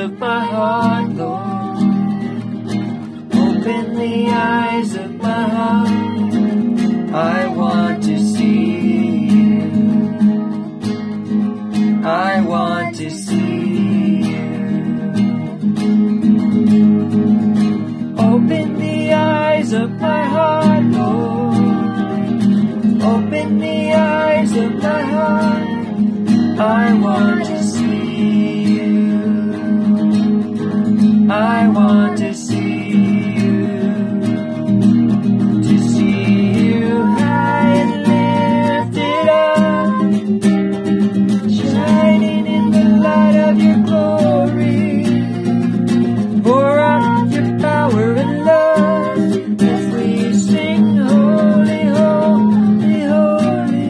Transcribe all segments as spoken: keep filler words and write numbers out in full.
of my heart, Lord. Open the eyes of my heart. I want to see you. I want to see you. Open the eyes of my heart, Lord. Open the eyes of my heart. I want to see you. I want to see you. To see you high and lifted up, shining in the light of your glory. Pour out your power and love as we sing holy, holy, holy.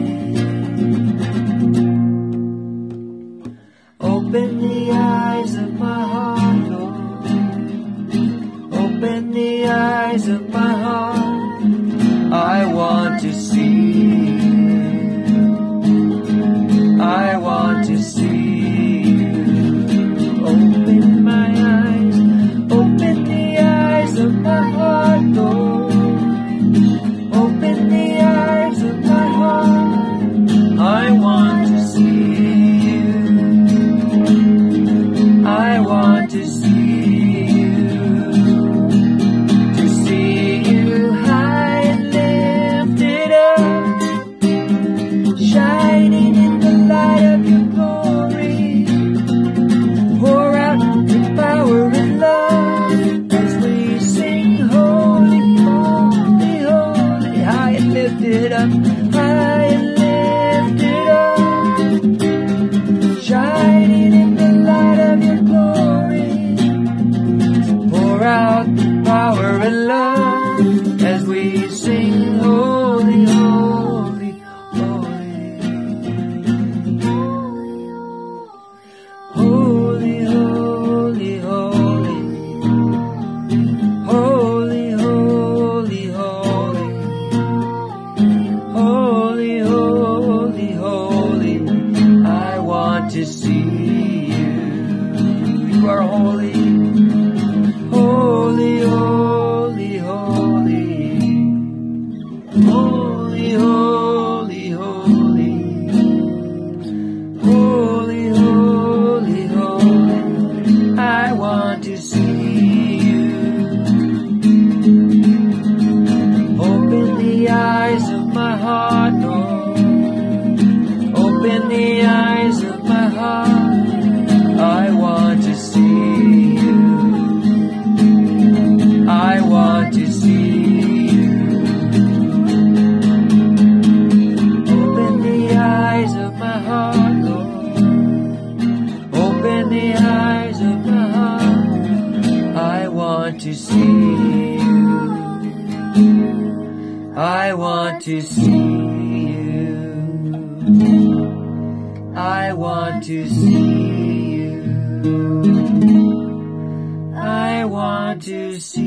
Open the eyes of my heart, Lord. Open the eyes of my heart. I want to see you. I want to see you. Open my eyes. Open the eyes of my heart, Lord. Open the eyes of my heart. I want to see you. I want to see you. To see you high and lifted up, shining in the light of your glory. Pour out your power and love as we sing holy, holy, holy. High and lifted up, high and lifted up, shining in the light of your glory. Pour out the power and love as we sing holy, holy, holy. Holy, holy, holy. Holy, holy, holy. Holy, holy, holy. I want to see you. You are holy. Holy, holy, holy. Holy, holy, holy. Holy, holy, holy. I want to see you. Open the eyes of my heart, Lord. Open the eyes of my heart. I want to see you. I want to see you. Open the eyes of my heart, Lord. Open the eyes of my heart. I want to see you. I want to see you. I want to see you. I want to see